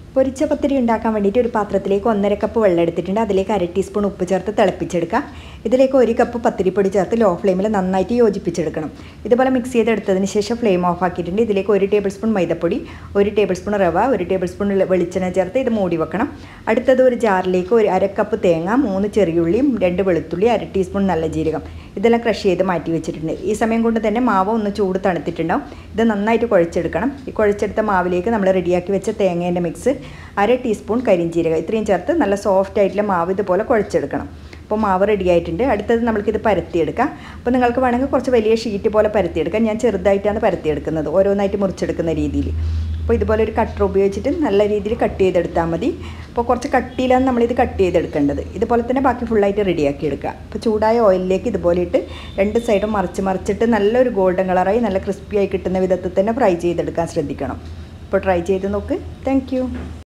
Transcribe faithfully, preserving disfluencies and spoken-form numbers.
പൊരിച്ച പത്തിരി ഉണ്ടാക്കാൻ വേണ്ടിയിട്ട് ഒരു പാത്രത്തിലേക്ക് ഒന്നര കപ്പ് വെള്ളം എടുത്തിട്ടുണ്ട്. അതിലേക്ക് അര ടീസ്പൂൺ ഉപ്പ് ചേർത്ത് തിളപ്പിച്ചെടുക്കുക. ഇതിലേക്ക് ഒരു കപ്പ് പത്തിരിപ്പൊടി ചേർത്ത് ലോ ഫ്ലെയിമിൽ നന്നായിട്ട് യോജിപ്പിച്ചെടുക്കണം. ഇതുപോലെ മിക്സ് ചെയ്തെടുത്തതിന് ശേഷം ഫ്ലെയിം ഓഫ് ആക്കിയിട്ടുണ്ട്. ഇതിലേക്ക് ഒരു ടേബിൾ സ്പൂൺ മൈദപ്പൊടി, ഒരു ടേബിൾ സ്പൂൺ റവ, ഒരു ടേബിൾ സ്പൂൺ വെളിച്ചെണ്ണ ചേർത്ത് ഇത് മൂടി വെക്കണം. അടുത്തത് ഒരു ജാറിലേക്ക് ഒരു അര കപ്പ് തേങ്ങ, മൂന്ന് ചെറിയുള്ളിയും രണ്ട് വെളുത്തുള്ളി, അര ടീസ്പൂൺ നല്ല ജീരകം ഇതെല്ലാം ക്രഷ് ചെയ്ത് മാറ്റി വെച്ചിട്ടുണ്ട്. ഈ സമയം കൊണ്ട് തന്നെ മാവ് ഒന്ന് ചൂട് തണുത്തിട്ടുണ്ടാവും. ഇത് നന്നായിട്ട് കുഴച്ചെടുക്കണം. ഈ കുഴച്ചെടുത്ത മാവിലേക്ക് നമ്മൾ റെഡിയാക്കി വെച്ച തേങ്ങേൻ്റെ മിക്സ്, അര ടീസ്പൂൺ കരിഞ്ചീരകം ഇത്രയും ചേർത്ത് നല്ല സോഫ്റ്റ് ആയിട്ടുള്ള മാവ് ഇതുപോലെ കുഴച്ചെടുക്കണം. അപ്പോൾ മാവ് റെഡി ആയിട്ടുണ്ട്. അടുത്തത് നമ്മൾക്കിത് പരത്തിയെടുക്കാം. അപ്പോൾ നിങ്ങൾക്ക് വേണമെങ്കിൽ കുറച്ച് വലിയ ഷീറ്റ് പോലെ പരത്തിയെടുക്കാം. ഞാൻ ചെറുതായിട്ടാണ് പരത്തിയെടുക്കുന്നത്, ഓരോന്നായിട്ട് മുറിച്ചെടുക്കുന്ന രീതിയിൽ. അപ്പോൾ ഇതുപോലെ ഒരു കട്ടർ ഉപയോഗിച്ചിട്ട് നല്ല രീതിയിൽ കട്ട് ചെയ്തെടുത്താൽ മതി. അപ്പോൾ കുറച്ച് കട്ടിയിലാണ് നമ്മളിത് കട്ട് ചെയ്തെടുക്കേണ്ടത്. ഇതുപോലെ തന്നെ ബാക്കി ഫുള്ളായിട്ട് റെഡിയാക്കി എടുക്കുക. അപ്പോൾ ചൂടായ ഓയിലിലേക്ക് ഇതുപോലെ ഇട്ട് രണ്ട് സൈഡും മറിച്ച് മറിച്ചിട്ട് നല്ലൊരു ഗോൾഡൻ കളറായി നല്ല ക്രിസ്പി ആയി കിട്ടുന്ന വിധത്തിൽ തന്നെ ഫ്രൈ ചെയ്തെടുക്കാൻ ശ്രദ്ധിക്കണം. അപ്പോൾ ട്രൈ ചെയ്ത് നോക്ക്. താങ്ക്